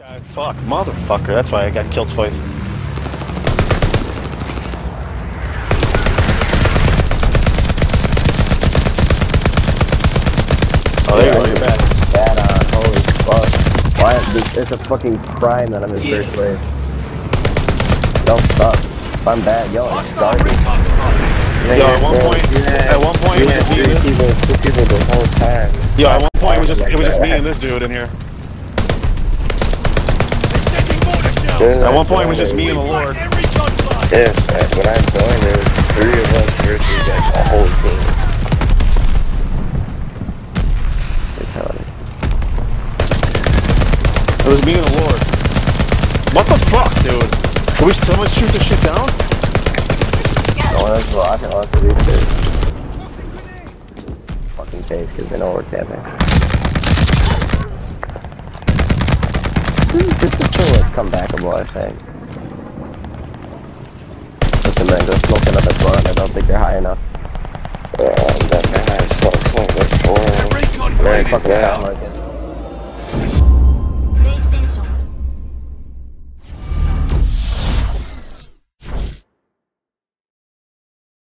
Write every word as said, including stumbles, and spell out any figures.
guy. Fuck, motherfucker. That's why I got killed twice. Oh, there you go. You're back. Bad on. Holy fuck. Why? This is a fucking crime that I'm in first place. Y'all suck. If I'm bad, y'all are garbage. Yo, at one point, at one point, it was just me and people, two people the whole time. Yo, at one point, it was just it was just me and this dude in here. At one point, it was just me and the Lord. Yes, when I joined, there was three of us versus like a whole team. Fatality. It was me and the Lord. What the fuck, dude? Can we someone shoot this shit down? No one's blocking lots of these two. Fucking case, because they know we're camping. This is, this is still like comebackable, I think. Listen, man, go smoke another blunt. I don't think you're high enough. Yeah, I'm definitely high as fuck. Smoke like four. Very fucking sound like it.